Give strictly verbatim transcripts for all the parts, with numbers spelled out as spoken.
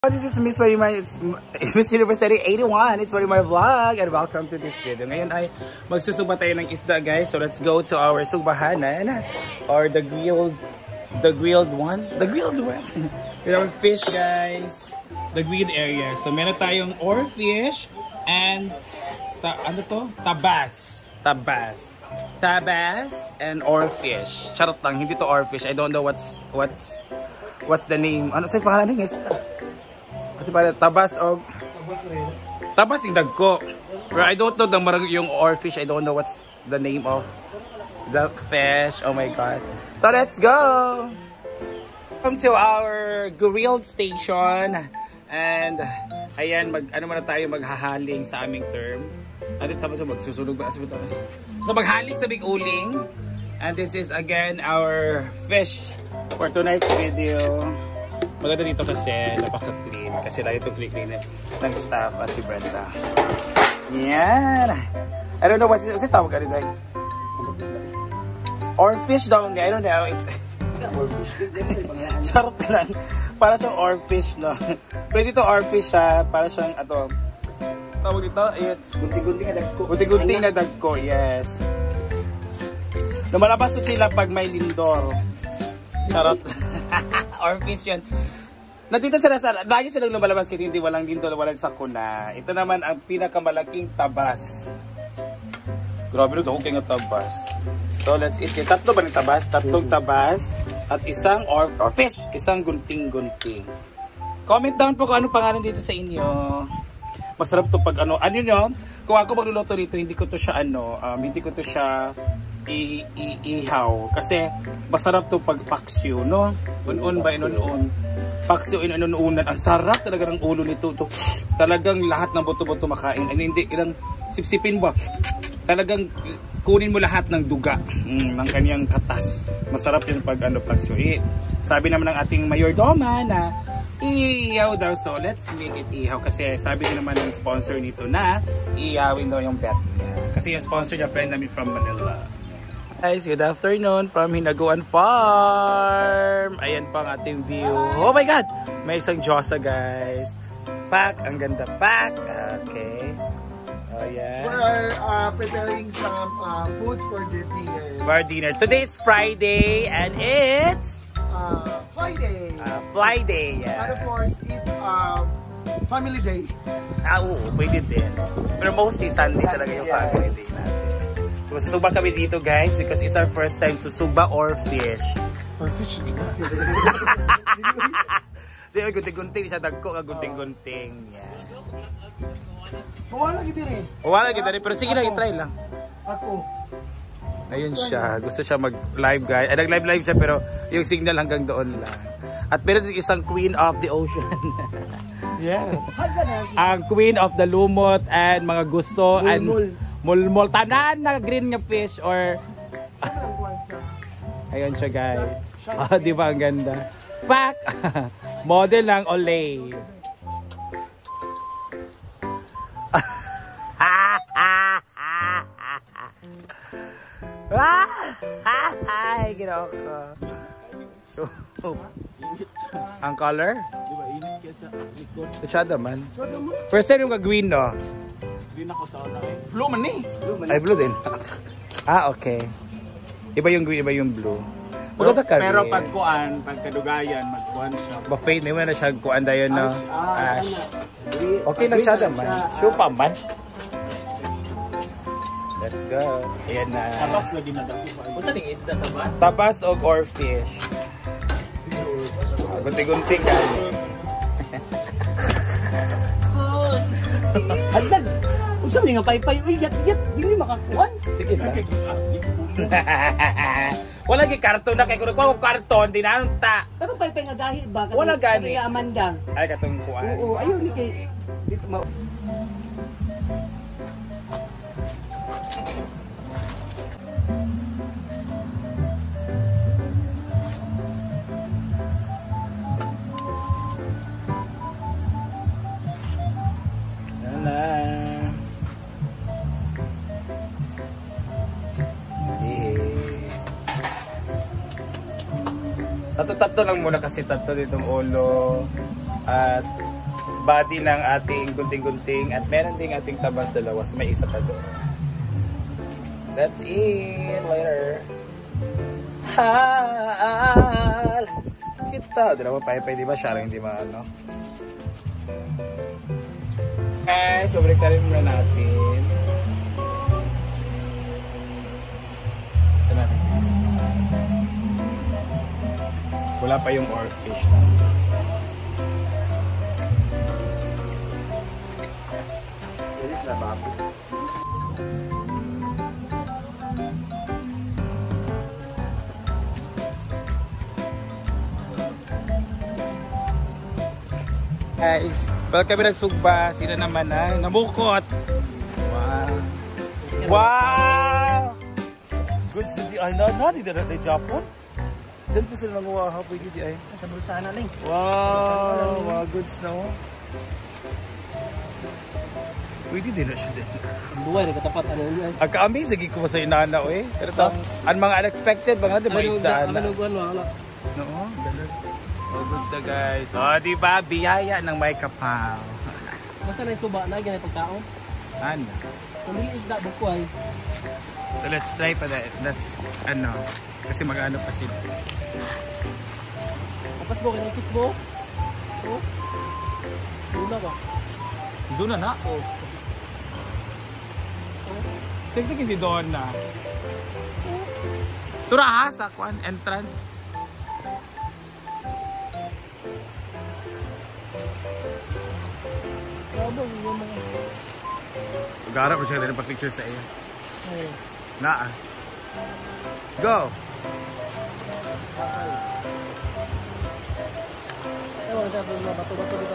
This is Miss Marimar, it's Miss University eighty-one, it's Marimar Vlog, and welcome to this video. Ngayon ay magsusuba tayo ng isda, guys. So let's go to our subahanan, or the grilled, the grilled one, the grilled one. We have fish, guys, the grilled area. So meron tayong or fish and ta ano to? Tabas, tabas, tabas and or fish. Charot lang, hindi to or fish. I don't know what's what's what's the name. Ano sa pangalan ng isda? Kasi para tabas o tabas rin. Tabas yung dagko. Pero I don't know the marag yung or fish. I don't know what's the name of the fish. Oh my god. So let's go. Welcome to our grilled station. And ayan, mag ano muna tayo maghahaling sa aming term. Ano tama sa magsusunog ba sa bito? So maghaling sa big uling. And this is again our fish for tonight's video. Maganda dito kasi napaka-clean. Kasi lagi itong clean ng staff at si Brenda. Yan. I don't know what's it tawag ka rin like. Or fish daw niya. I don't know. It's charot lang. Para siyang or fish, no? Pwede ito or fish siya. Para siyang ato. Tawag dito. It's gunting-gunting na dagko. Gunting-gunting na dagko. Yes. Lumalabas to sila pag may lindor. Charot. Or fish yan. Nandito sila sa, lagi silang lumalabas kasi hindi walang lindol, walang sakuna. Ito naman ang pinakamalaking tabas. Grabe rin, okay nga tabas. So let's eat it. Tatlo ba ng tabas? Tatlong tabas at isang or, or fish. Isang gunting-gunting. Comment down po kung ano pangalan dito sa inyo. Masarap to pag ano. Ano yun? Kung ako magluluto dito, hindi ko to siya ano, um, hindi ko to siya i-ihaw. Kasi masarap to pag paksyo, no? Un-un ba, in-un-un. Paksyo, in-un-unan. Ang sarap talaga ng ulo nito. To. Talagang lahat ng buto-buto makain. And hindi, ilang sipsipin ba? Talagang kunin mo lahat ng duga mm, ng kanyang katas. Masarap yun pag ano, paksyo. Eh, sabi naman ng ating mayordoma na iihaw daw. So, let's make it ihaw. Kasi sabi din naman ng sponsor nito na iihawin daw yung bet niya. Kasi yung sponsor niya, friend namin from Manila. Guys, good afternoon from Hinaguan Farm. Ayan pa ang ating view. Oh my god! May isang Diyosa, guys. Pack. Ang ganda. Pack. Okay. Oh yeah. We're uh, preparing some uh, foods for the dinner. For dinner. Today is Friday and it's... Uh, Friday. Uh, Friday, yeah. And of course, it's uh, family day. Ah, oo. Pwede din. Pero mostly Sunday, Sunday talaga yung yes. Family day natin. So, masusuba kami dito, guys, because it's our first time to suba or fish. Or fish, gina. Di ba, gunting-gunting siya, dagko ka gunting-gunting. Yan. Wala kita rin. Wala kita rin, pero sige lang, i-try lang. Ako. Ayun siya, gusto siya mag-live, guys. Ay, nag-live-live siya, pero yung signal hanggang doon lang. At meron isang queen of the ocean. Yes. Ang queen of the lumot and mga gusto and... Mulmul. Mulmul, tanan na green nga fish or ayun siya, guys. Oh, di ba ang ganda? Pack! Model ng Olay. Ay, ginawa ko. Ang color? Di ba, init kesa likod. Masyado man. First time yung ka-green, no? Green ako tao na eh. Blue man eh. Ay, blue din. Ah, okay. Iba yung green, iba yung blue. Maganda ka rin. Pero pag kuan, pag kadugayan, mag-kuan siya. Buffet, may na siya kuan dayon, no? Ah, Ash. Okay lang siya naman. Sure pa man. Let's go. Ayan na. Tabas lagi na dako. Punta din isda tabas? Tabas o or fish. Gunting-gunting ka. Hagdag! Usap niya nga paypay. Uy, yat-yat. Hindi makakuan. Sige na. Wala gi karton na kay kuno ko karton dinanta. Pero paypay nga gahi ba? Wala gani. Kaya Amanda. Ay katong kuan. Oo, ayun ni kay dito ma. Tatlo-tatlo lang muna kasi tatlo ditong ulo at body ng ating gunting-gunting at meron ding ating tabas dalawa. So may isa pa doon. That's it. Later. Hal. Kita. Dalawa paypay, di ba? Siya lang hindi maano. Guys, pabalik na rin muna natin. Ito natin guys. Wala pa yung oarfish na. This is the baboy. Guys, bakit kami nagsugba? Sila naman na namukot. Wow. Wow! Good to the ay na na di na Japan. Diyan po sila nanguha pwede di ay. Sa bulsa na lang. Wow, wow, good snow. Pwede din na siya din. Buwan na katapat ano yun. Agka-amazing ko sa inana eh. Pero tang ang mga unexpected mga di ba isdaan na. Ano guwan wala. No, dalag. Oh, good na guys. Oh, di ba biyaya ng may kapaw. Basta na yung suba na ganyan pagkaon. Ano? Kung hindi isda bukway. So let's try pa that. That's ano. Kasi mag-ano pa sila. Kapas mo kaya kiss mo? Oh. Duna ba? Doon na na. Oh. Sexy kasi doon na. Tura ha sa kwan entrance. Sabang yung mga. Ugarap mo siya rin pa-picture sa iyo. Oh. Na ah. Go! Ewan siya doon mga bato-bato dito.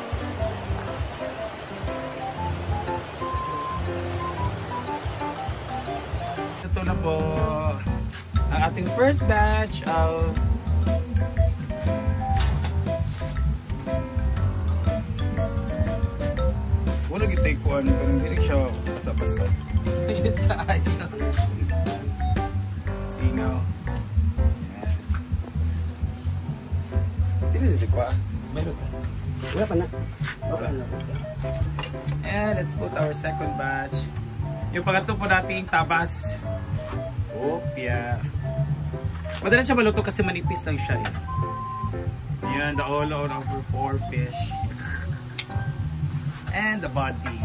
Ito na po ang ating first batch of wala gitay ko ano pero hindi siya basa-basa. Singaw. Hindi dito ko ah. Meron. Wala pa na. Okay. And let's put our second batch. Yung pangatlo po nating tabas. Opya. Madali siya maluto kasi manipis lang siya eh. Ayan, the all out of our four fish. And the body.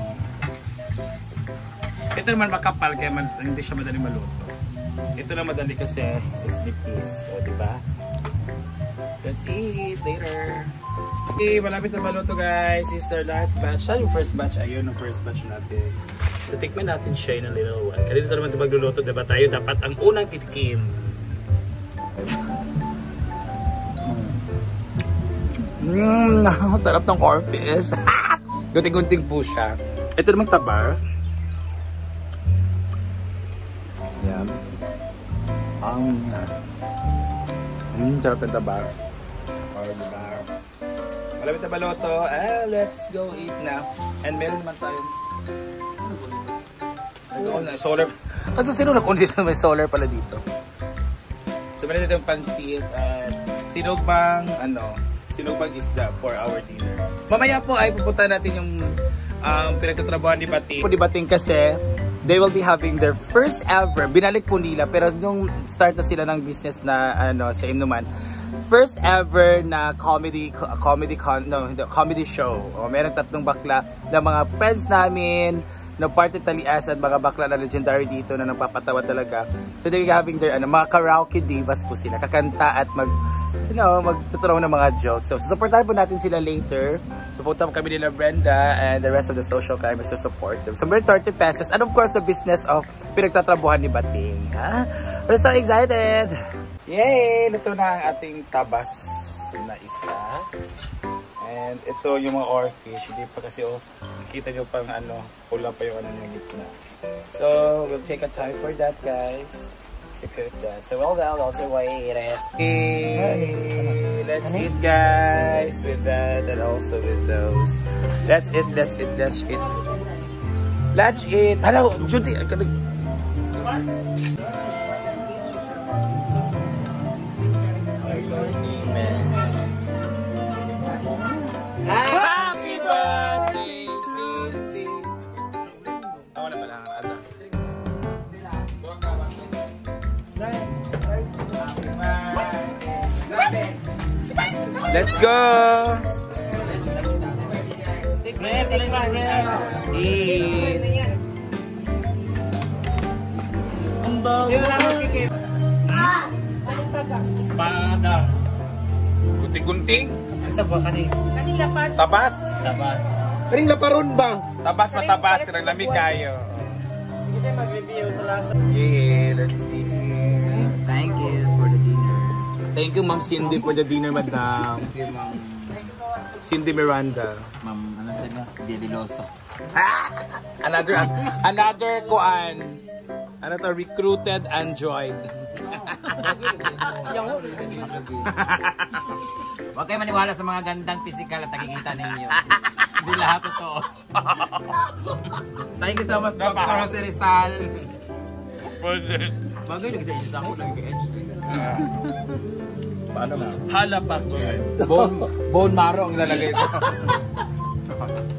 Ito naman makapal kaya man, hindi siya madali maluto. Ito na madali kasi it's nipis. O, diba? Let's eat later. Okay, malapit na maluto guys. This is our last batch. Saan yung first batch? Ayun, yung first batch natin. So, tikman natin siya in a little while. Kasi dito naman ito magluluto, diba tayo dapat ang unang titikim. Mmm, sarap ng oarfish. Gunting-gunting po siya. Ito naman tabar. Yan. Um, mm, sarap ng tabar. Or diba? Malapit na maluto. Eh, let's go eat na. And meron naman tayo. Solar. Ano sino nag-on dito? May solar pala dito. So meron dito yung pansit at sinugbang ano, sinugbang isda for our dinner. Mamaya po ay pupunta natin yung um, pinagtatrabahan ni Bating. Ni Bating kasi they will be having their first ever, binalik po nila pero nung start na sila ng business na ano sa Imnuman, first ever na comedy comedy con, no, comedy show. O, meron tatlong bakla na mga friends namin na part ng Taliasan, mga bakla na legendary dito na nagpapatawa talaga. So they're having their ano, mga karaoke divas po sila. Kakanta at mag, you know, magtuturo ng mga jokes. So supportahan po natin sila later. Supportan po kami nila Brenda and the rest of the social climbers to support them. So we're thirty pesos. And of course, the business of pinagtatrabuhan ni Bating. Ha? We're so excited! Yay! Ito na ang ating tabas na isa. And ito yung mga oarfish. Hindi pa kasi oh, kita nyo pang ano, pula pa yung ano yung gitna. So, we'll take a time for that guys. Secret that. So, well, well, also wait it. Okay, let's eat guys with that and also with those. Let's eat, let's eat, let's eat. Let's eat. Hello, Judy. Happy Let's go! Let's eat! Ang bago. Padang. Gunting-gunting? Isa ba kanin? Tabas? Tabas. Kaning laparon ba? Tabas matabas, sirang lamig kayo. Hindi kasi mag-review sa lasa. Yeah, let's eat. Thank you for the dinner. Thank you, Ma'am Cindy, for the dinner, madam. Thank you, Ma'am. Cindy Miranda. Ma'am, ano sabi mo? Diabiloso. Another, another kuan. Ano to, recruited android. Huwag kayo maniwala sa mga gandang physical at nakikita ninyo. Hindi lahat ito. Thank you so much, Doctor Jose Rizal. Bagay lang sa isa ako, lagi kay Edge. Paano na? Hala pa ko. Bone, bone marrow ang lalagay ito.